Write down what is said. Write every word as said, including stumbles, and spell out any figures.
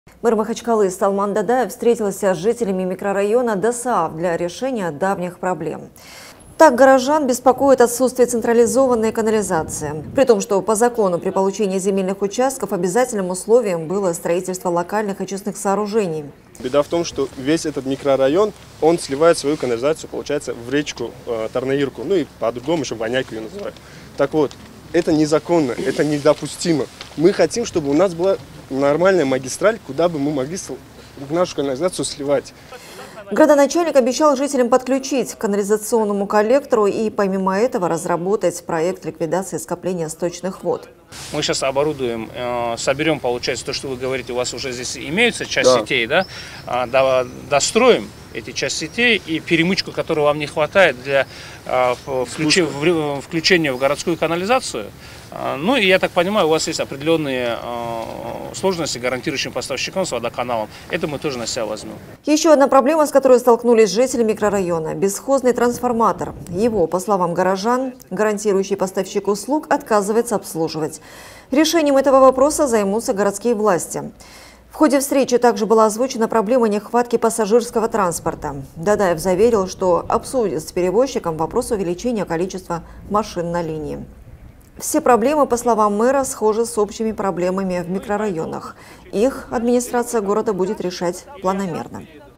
Мэр Махачкалы Салман Дадаев встретился с жителями микрорайона Досааф для решения давних проблем. Так горожан беспокоит отсутствие централизованной канализации. При том, что по закону при получении земельных участков обязательным условием было строительство локальных очистных сооружений. Беда в том, что весь этот микрорайон, он сливает свою канализацию, получается, в речку э, Тарнаирку, ну и по-другому еще Ваняйку ее называют. Так вот, это незаконно, это недопустимо. Мы хотим, чтобы у нас была нормальная магистраль, куда бы мы могли нашу канализацию сливать. Градоначальник обещал жителям подключить к канализационному коллектору и, помимо этого, разработать проект ликвидации скопления сточных вод. Мы сейчас оборудуем, соберем, получается, то, что вы говорите, у вас уже здесь имеются часть да. сетей, да? Достроим эти часть сетей и перемычку, которой вам не хватает для включения в городскую канализацию. Ну и я так понимаю, у вас есть определенные сложности, гарантирующим поставщикам с водоканалом. Это мы тоже на себя возьмем. Еще одна проблема, с которой столкнулись жители микрорайона – бесхозный трансформатор. Его, по словам горожан, гарантирующий поставщик услуг отказывается обслуживать. Решением этого вопроса займутся городские власти. В ходе встречи также была озвучена проблема нехватки пассажирского транспорта. Дадаев заверил, что обсудит с перевозчиком вопрос увеличения количества машин на линии. Все проблемы, по словам мэра, схожи с общими проблемами в микрорайонах. Их администрация города будет решать планомерно.